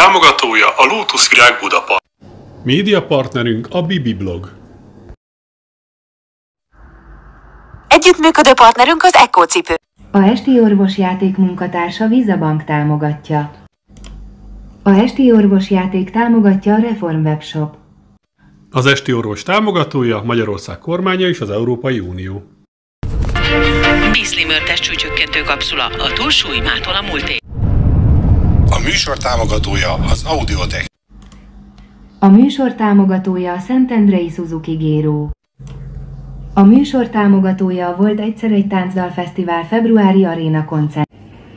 támogatója a Lótuszvirág Budapest. Média partnerünk a Bibi Blog. Együttműködő partnerünk az Echo cipő. A Esti Orvos játék munkatársa Vizabank támogatja. A Esti Orvos játék támogatja a Reform Webshop. Az Esti Orvos támogatója Magyarország kormánya és az Európai Unió. Beasley testcsúcsökkentő kapszula a túlsúlymától a múlté. A műsor támogatója az Audiotech. A műsor támogatója a Szentendrei Suzuki Géró. A műsor támogatója a Volt egyszer egy táncdal fesztivál februári aréna koncert.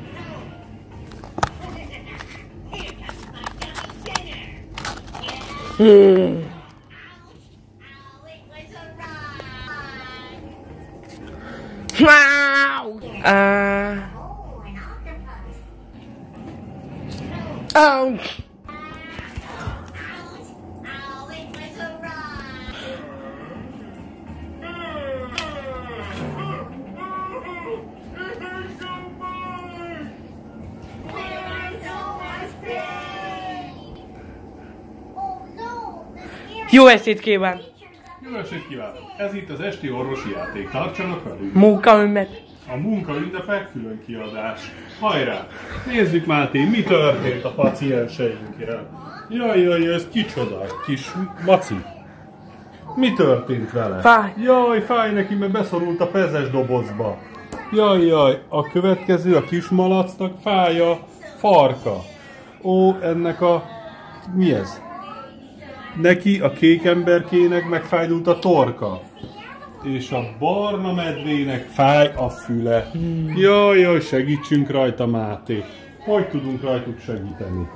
Jó estét kíván! Jó estét kívánok! Ez itt az Esti Orvosi Játék. Tartsanak velünk! Munkaünnet! A munkaünnepek külön kiadás. Hajrá! Nézzük, Máté, mi történt a pacienseinkkel. Jaj, ez kicsoda, kis maci. Mi történt vele? Fáj. Jaj, fáj neki, mert beszorult a pezes dobozba. Jaj, a következő a kis malacnak fáj a farka. Ó, ennek a... mi ez? Neki, a kék emberkének megfájdult a torka. És a barna medvének fáj a füle. Jaj, segítsünk rajta, Máté. Hogy tudunk rajtuk segíteni?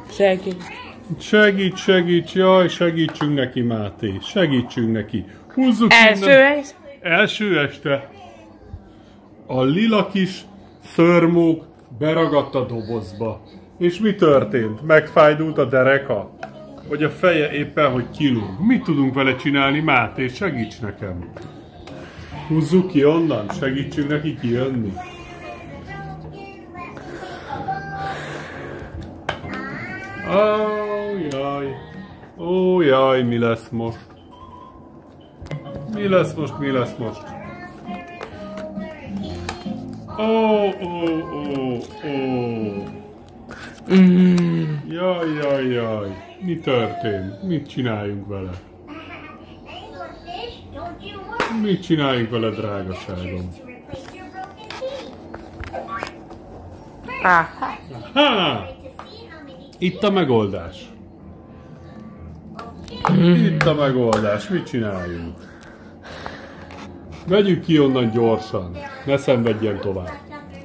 Segíts, jaj, segítsünk neki, Máté. Segítsünk neki. Húzzuk első este. A lila kis szörmók beragadt a dobozba. És mi történt? Megfájdult a dereka? Vagy a feje éppen, hogy kilóg. Mit tudunk vele csinálni, Máté? Segíts nekem. Húzzuk ki onnan, segítsünk neki kijönni. Ó, jaj, mi lesz most? Mi lesz most? Ó. Jaj. Mi történt? Mit csináljunk vele? Mit csináljunk vele, drágaságom? Aha! Itt a megoldás. Mit csináljunk? Vegyük ki onnan gyorsan. Ne szenvedjen tovább.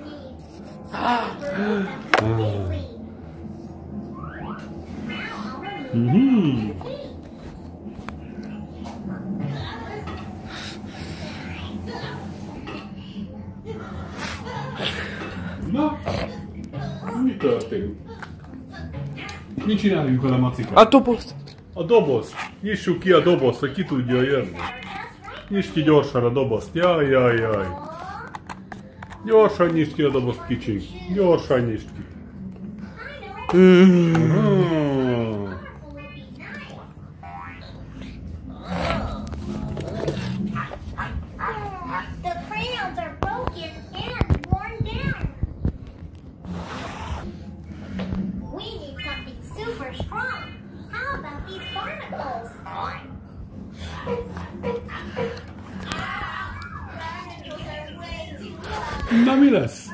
Na, mi történt? Mit csináljunk vele, macikát? A dobozt! A dobozt! Nyissuk ki a dobozt, hogy ki tudja jönni. Nyisd ki gyorsan a dobozt. Jaj. Gyorsan nyisd ki a dobozt, kicsik. Gyorsan nyisd ki. Na, mi lesz?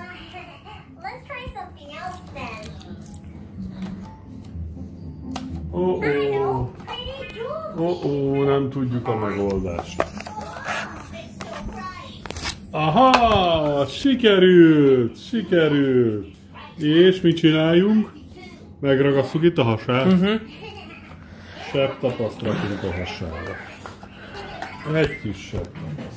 Nem tudjuk a megoldást. Aha, sikerült. És mit csináljunk? Megragasszuk itt a hasát. Sebb tapaszt rakunk a hasára. Egy kis sebb tapaszt.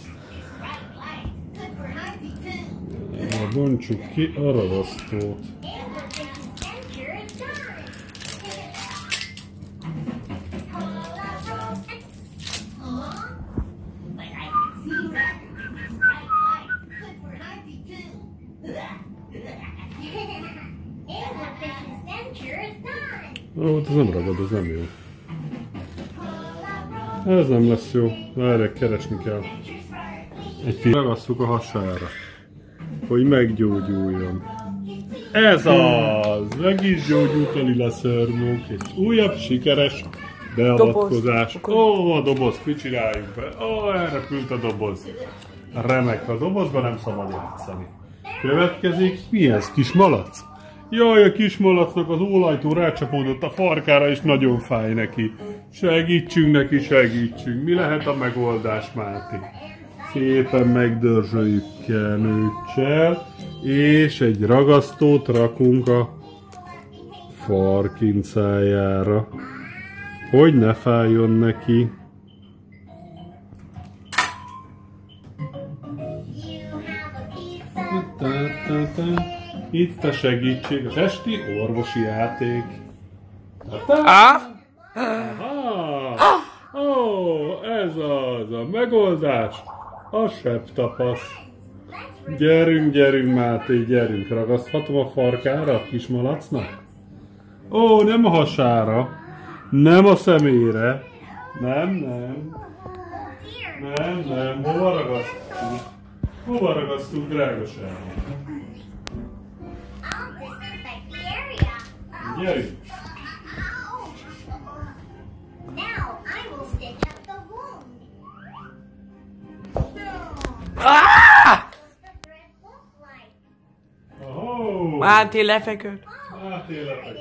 Bontsuk ki a ragasztót. Ó, ez nem ragad, ez nem jó. Ez nem lesz jó. Várják, keresni kell. Egy pillanat ragasszuk a hasára, hogy meggyógyuljon. Ez az! Meg is gyógyult a lila szörnyók. Egy újabb sikeres beavatkozás. Ó, a doboz, mit csináljunk be? Ó, elrepült a doboz. Remek, a dobozban nem szabad játszani. Következik, mi ez, kis malac? Jaj, a kis malacnak az ólajtó rácsapódott a farkára, és nagyon fáj neki. Segítsünk neki, segítsünk. Mi lehet a megoldás, Máté? Szépen megdörzsöljük kenőccsel, és egy ragasztót rakunk a farkincájára, hogy ne fájjon neki. Itt a segítség, az esti orvosi játék. Aha! Ó, ez az a megoldás. A sebtapasz. Gyerünk, gyerünk, Máté, gyerünk. Ragaszthatom a farkára a kis malacnak? Ó, nem a hasára. Nem a szemére. Nem. Hova ragasztunk? Hova ragasztunk, drágaság? Gyerünk! Máté lefeküdt. Máté lefeküdt.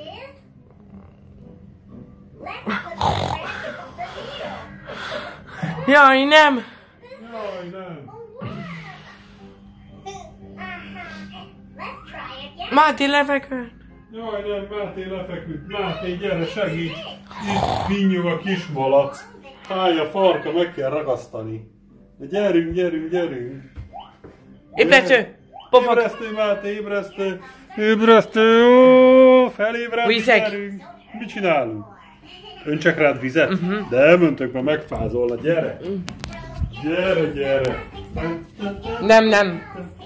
Jaj, nem! Jaj, nem! Máté lefeküdt. Jaj, nem, Máté lefeküdt. Máté, gyere, segíts! Itt vinnyog a kis malac. Fáj a farka, meg kell ragasztani. Gyerünk! Ébresztő! Pofak! Ébresztő, Máté, ébresztő! Ó, felébredni, Vizek. gyerünk! Mit csinálunk? Öntsek rád vizet? De elmöntök, mert megfázol, gyere! Gyere! Nem.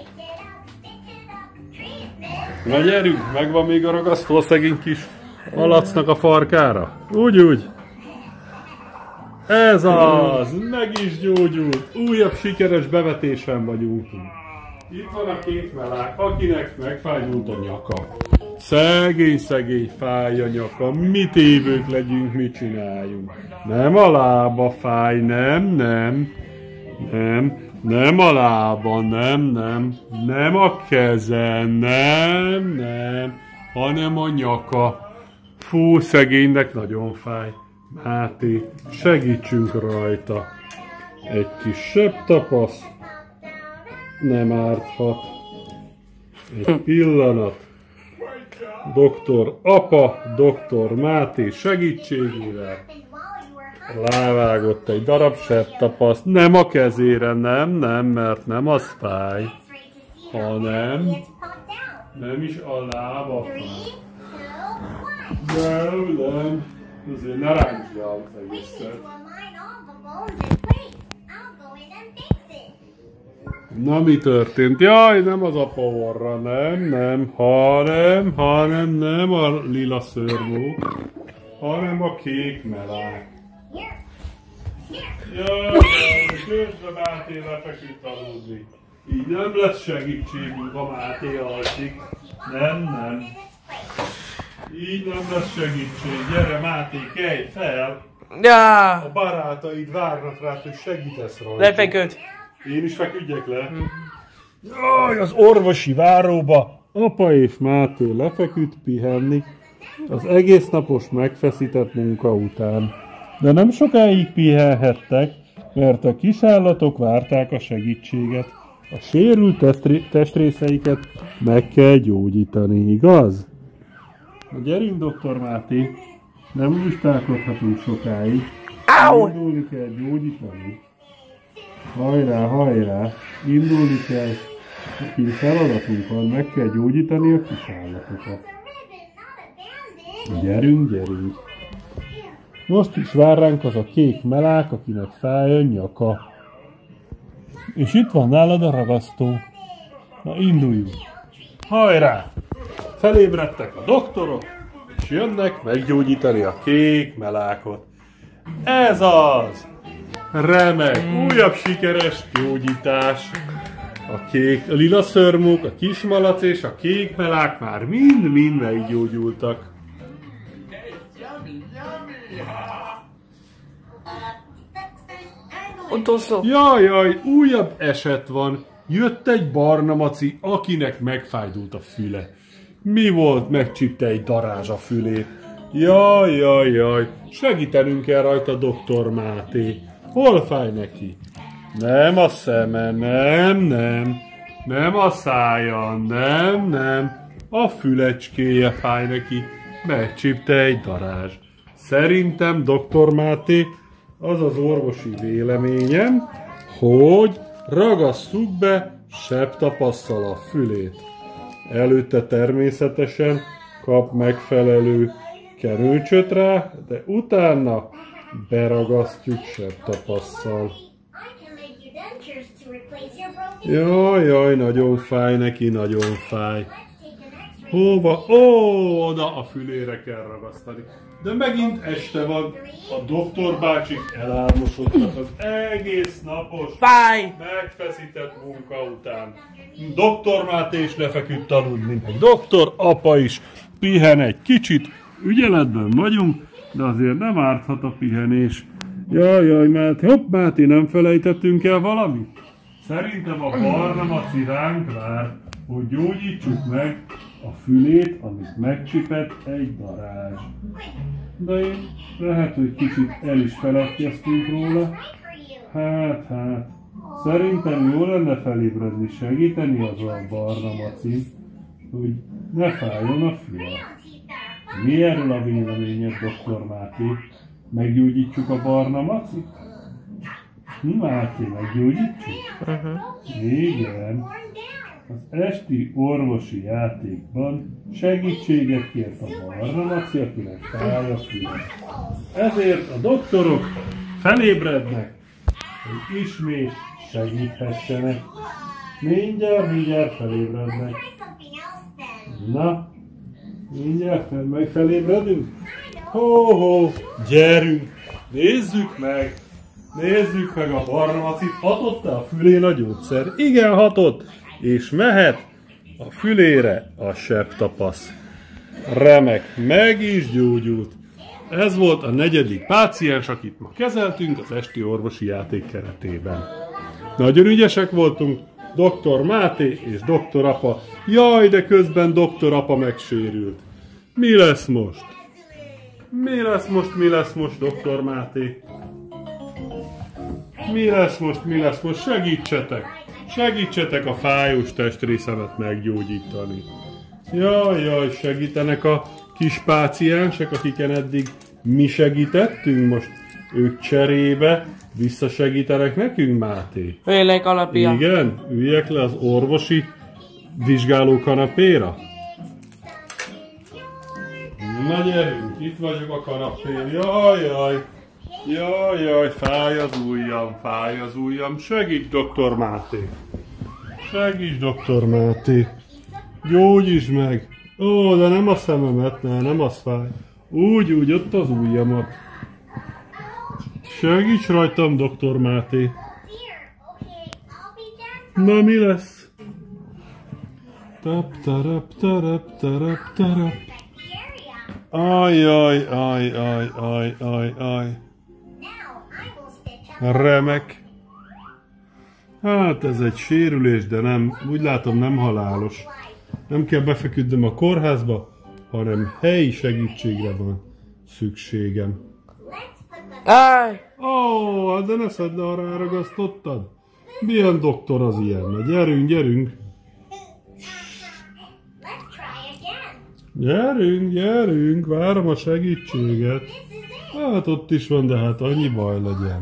Na gyerünk, megvan még a ragasztó a szegény kis malacnak a farkára. Úgy. Ez az, meg is gyógyult. Újabb sikeres bevetésen vagyunk. Itt van a két melák, akinek megfájdult a nyaka. Szegény, fáj a nyaka. Mit évők legyünk, mit csináljunk? Nem a lába fáj, nem. Nem a lába, nem a keze, nem, hanem a nyaka. Fú, szegénynek nagyon fáj. Máté, segítsünk rajta. Egy kis sebtapasz nem árthat. Egy pillanat. Doktor Apa, Doktor Máté segítségével rávágott egy darab sebtapaszt, nem a kezére, nem, mert nem az fáj, hanem nem is a lába fáj. Nem, azért ne ráncsd le az egészet. Na, mi történt? Jaj, nem az apa orra, nem, hanem nem a lila szörmó, hanem a kék melák. Jaj, közben Máté lefeküdt aludni. Így nem lesz segítségünk, ha Máté alszik. Nem. Így nem lesz segítség. Gyere, Máté, kelj fel! Ja. A barátaid várnak rá, hogy segítesz rajta. Lefeküdt. Én is feküdjek le. Jaj, az orvosi váróba Apa és Máté lefeküdt pihenni az egész napos megfeszített munka után. De nem sokáig pihenhettek, mert a kisállatok várták a segítséget. A sérült testrészeiket meg kell gyógyítani, igaz? Na gyerünk, doktor Máté, nem lustálkodhatunk sokáig. Indulni kell gyógyítani. Hajrá! Indulni kell. Kis feladatunk van, meg kell gyógyítani a kisállatokat. Gyerünk! Most is vár ránk az a kék melák, akinek fáj a nyaka. És itt van nálad a ragasztó. Na, induljunk! Hajrá! Felébredtek a doktorok, és és jönnek meggyógyítani a kék melákot. Ez az! Remek! Újabb sikeres gyógyítás. A lila szörmuk, a kismalac és a kék melák már mind-mind meggyógyultak. Utolsó. Jaj, újabb eset van. Jött egy barna maci, akinek megfájdult a füle. Mi volt? Megcsípte egy darázs a fülét. Jaj, segítenünk kell rajta, doktor Máté. Hol fáj neki? Nem a szeme, nem a szája, nem. A fülecskéje fáj neki. Megcsípte egy darázs. Szerintem, doktor Máté, az az orvosi véleményem, hogy ragasszuk be sebtapasszal a fülét. Előtte természetesen kap megfelelő kenőcsöt rá, de utána beragasztjuk sebtapasszal. Jaj, nagyon fáj neki, nagyon fáj. Hova? Oda a fülére kell ragasztani. De megint este van, a doktor bácsik elálmosodtak az egész napos, Fáj! megfeszített munka után. Doktor Máté is lefeküdt aludni, meg doktor apa is pihen egy kicsit. Ügyeletben vagyunk, de azért nem árthat a pihenés. Jaj, Máté, nem felejtettünk el valamit? Szerintem a barna maci ránk vár, hogy gyógyítsuk meg a fülét, amit megcsipett egy darázs. De én lehet, hogy kicsit el is feledkeztünk róla. Hát, szerintem jó lenne felébredni, segíteni az a barna macin, hogy ne fájjon a füle. Mi erről a véleményed, doktor Máté? Meggyógyítjuk a barna macit? Máté, meggyógyítjuk? Igen. Az esti orvosi játékban segítséget kért a barna maci, akinek fáj a füle. Ezért a doktorok felébrednek, hogy ismét segíthessenek. Mindjárt felébrednek. Na, mindjárt felébredünk? Ho, gyerünk, nézzük meg a barna macit. Hatott-e a fülén a gyógyszer? Igen, hatott, és mehet a fülére a sebtapasz. Remek, meg is gyógyult. Ez volt a 4. páciens, akit ma kezeltünk az esti orvosi játék keretében. Nagyon ügyesek voltunk, doktor Máté és doktor apa. Jaj, de közben doktor apa megsérült. Mi lesz most? Mi lesz most, doktor Máté? Mi lesz most? Segítsetek a fájós testrészemet meggyógyítani. Jaj, segítenek a kis páciensek, akiken eddig mi segítettünk, most ők cserébe visszasegítenek nekünk, Máté? Félek alapja. Igen? Üljek le az orvosi vizsgáló kanapéra? Na gyerünk, itt vagyok a kanapén. Jaj, fáj az ujjam. Segíts, doktor Máté. Gyógyítsd meg. Ó, de nem a szememet, nem az fáj. Úgy, ott az ujjamat. Segíts rajtam, doktor Máté. Na, mi lesz? Tap. Ajjaj. Remek. Hát ez egy sérülés, de nem, úgy látom nem halálos. Nem kell befeküdnöm a kórházba, hanem helyi segítségre van szükségem. De ne szedd le, arra ragasztottad. Milyen doktor az ilyen? Na gyerünk. Gyerünk, várom a segítséget. Hát ott is van, de hát annyi baj legyen.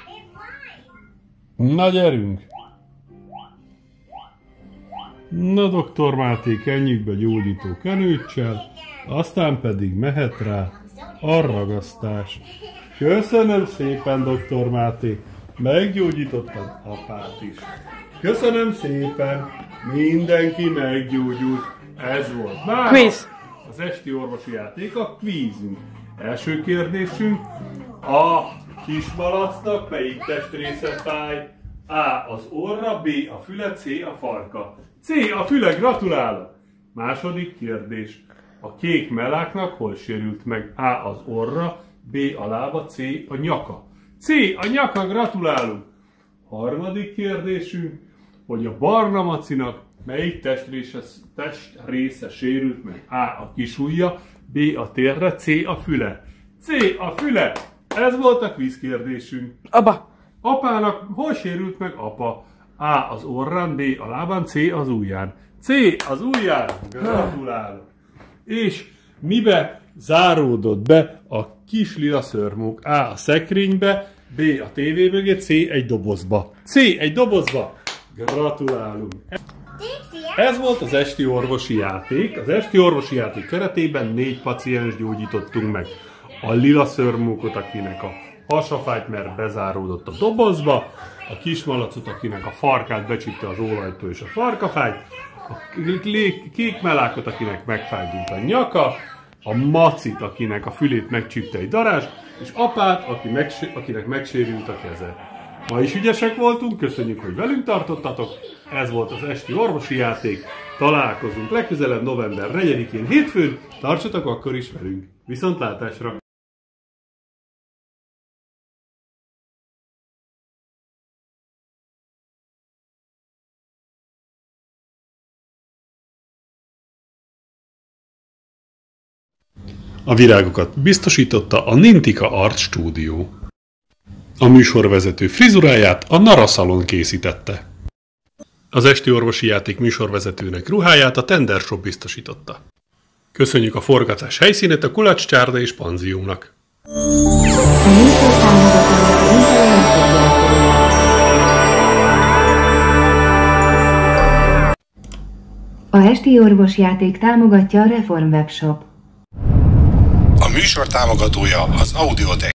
Na gyerünk! Na, doktor Máté, kenjük be gyógyító kenőccsel, aztán pedig mehet rá a ragasztás. Köszönöm szépen, doktor Máté, meggyógyítottad apát is. Köszönöm szépen, mindenki meggyógyult. Ez volt már Quiz. az esti orvosi játék, a kvízünk. Első kérdésünk, a kismalacnak melyik testrésze fáj? A. az orra, B. a füle, C. a farka. C. a füle, gratulálok! Második kérdés. A kék meláknak hol sérült meg? A. az orra, B. a lába, C. a nyaka. C. a nyaka, gratulálunk! Harmadik kérdésünk, hogy a barna macinak melyik testrésze sérült meg? A. a kisujja, B. a térre, C. a füle. C. a füle! Ez volt a kvíz kérdésünk. Apa. Apának hol sérült meg apa? A. az orrán, B. a lábán, C. az ujján. C. az ujján! Gratulálok! És mibe záródott be a kis lila szörmók? A. a szekrénybe, B. a tévé mögé, C. egy dobozba. C. egy dobozba! Gratulálunk! Ez volt az esti orvosi játék. Az esti orvosi játék keretében 4 paciens gyógyítottunk meg. A lila szörmókot, akinek a hasa fájt, mert bezáródott a dobozba, a kismalacot, akinek a farkát becsípte az ólajtó és a farka fájt, a kék melákot, akinek megfájdult a nyaka, a macit, akinek a fülét megcsípte egy darázs, és apát, akinek megsérült a keze. Ma is ügyesek voltunk, köszönjük, hogy velünk tartottatok, ez volt az esti orvosi játék, találkozunk legközelebb november 4-én hétfőn, tartsatok akkor is velünk, viszontlátásra! A virágokat biztosította a Nintika Art Studio. A műsorvezető frizuráját a Nara Salon készítette. Az esti orvosi játék műsorvezetőnek ruháját a Tender Shop biztosította. Köszönjük a forgatás helyszínet a Kulacs Csárda és Panziumnak. A esti orvosjáték támogatja a Reform Webshop. A műsor támogatója az Audiotech.